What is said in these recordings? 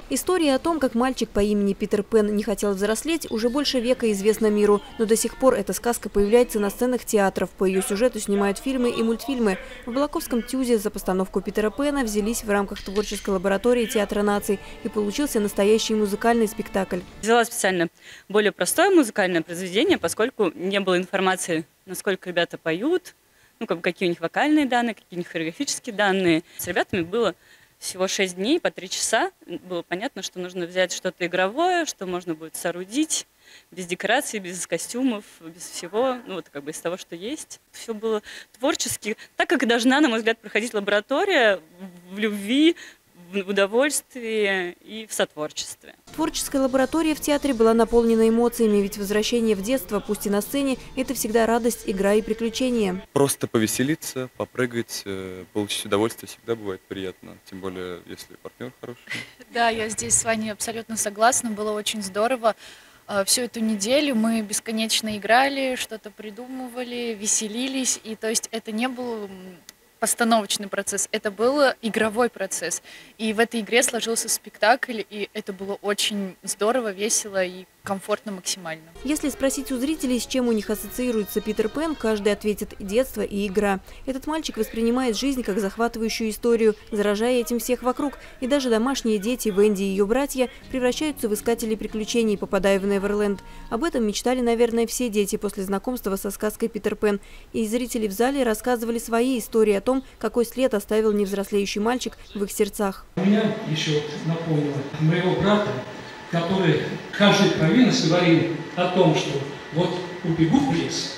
История о том, как мальчик по имени Питер Пен не хотел взрослеть, уже больше века известна миру. Но до сих пор эта сказка появляется на сценах театров. По ее сюжету снимают фильмы и мультфильмы. В Балаковском ТЮЗе за постановку Питера Пена взялись в рамках творческой лаборатории Театра наций. И получился настоящий музыкальный спектакль. Взяла специально более простое музыкальное произведение, поскольку не было информации, насколько ребята поют, какие у них вокальные данные, какие у них хореографические данные. С ребятами было всего 6 дней по 3 часа. Было понятно, что нужно взять что-то игровое, что можно будет соорудить без декораций, без костюмов, без всего, из того, что есть. Все было творчески, так как должна, на мой взгляд, проходить лаборатория в любви, в удовольствии и в сотворчестве. Творческая лаборатория в театре была наполнена эмоциями, ведь возвращение в детство, пусть и на сцене, это всегда радость, игра и приключения. Просто повеселиться, попрыгать, получить удовольствие всегда бывает приятно, тем более, если партнер хороший. Да, я здесь с вами абсолютно согласна, было очень здорово. Всю эту неделю мы бесконечно играли, что-то придумывали, веселились, и то есть это не был постановочный процесс, это был игровой процесс. И в этой игре сложился спектакль, и это было очень здорово, весело и комфортно максимально. Если спросить у зрителей, с чем у них ассоциируется Питер Пен, каждый ответит – детство и игра. Этот мальчик воспринимает жизнь как захватывающую историю, заражая этим всех вокруг. И даже домашние дети, Венди и ее братья, превращаются в искателей приключений, попадая в Неверленд. Об этом мечтали, наверное, все дети после знакомства со сказкой Питер Пен. И зрители в зале рассказывали свои истории о том, какой след оставил невзрослеющий мальчик в их сердцах. Меня еще напомнило моего брата, который каждой провинности говорил о том, что вот убегу в лес,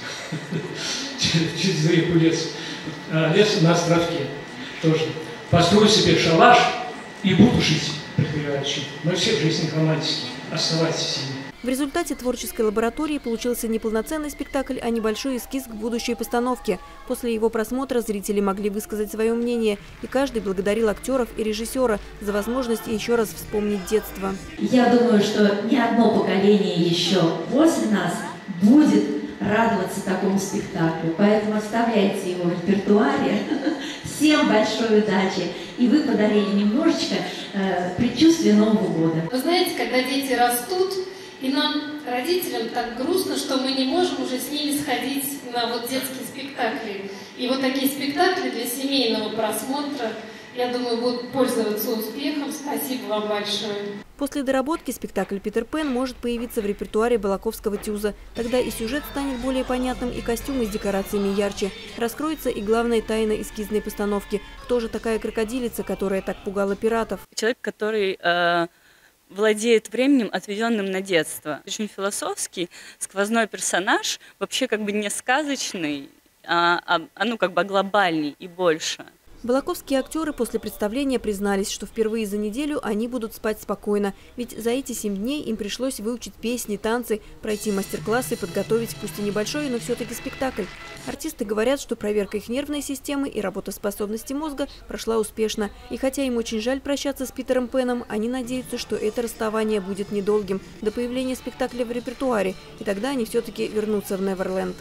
через реку лес на островке, тоже построю себе шалаш и буду жить припеваючи. Мы все в жизни романтики, оставайтесь с ними. В результате творческой лаборатории получился не полноценный спектакль, а небольшой эскиз к будущей постановке. После его просмотра зрители могли высказать свое мнение, и каждый благодарил актеров и режиссера за возможность еще раз вспомнить детство. Я думаю, что ни одно поколение еще после нас будет радоваться такому спектаклю, поэтому оставляйте его в репертуаре. Всем большой удачи! И вы подарили немножечко предчувствие Нового года. Вы знаете, когда дети растут, и нам, родителям, так грустно, что мы не можем уже с ними сходить на детские спектакли. И такие спектакли для семейного просмотра, я думаю, будут пользоваться успехом. Спасибо вам большое. После доработки спектакль «Питер Пен» может появиться в репертуаре Балаковского ТЮЗа. Тогда и сюжет станет более понятным, и костюмы с декорациями ярче. Раскроется и главная тайна эскизной постановки. Кто же такая крокодилица, которая так пугала пиратов? Человек, который владеет временем, отведенным на детство. Очень философский, сквозной персонаж, вообще не сказочный, а глобальный и больше. Балаковские актеры после представления признались, что впервые за неделю они будут спать спокойно. Ведь за эти 7 дней им пришлось выучить песни, танцы, пройти мастер-классы, подготовить пусть и небольшой, но все-таки спектакль. Артисты говорят, что проверка их нервной системы и работоспособности мозга прошла успешно. И хотя им очень жаль прощаться с Питером Пеном, они надеются, что это расставание будет недолгим, до появления спектакля в репертуаре. И тогда они все-таки вернутся в Неверленд.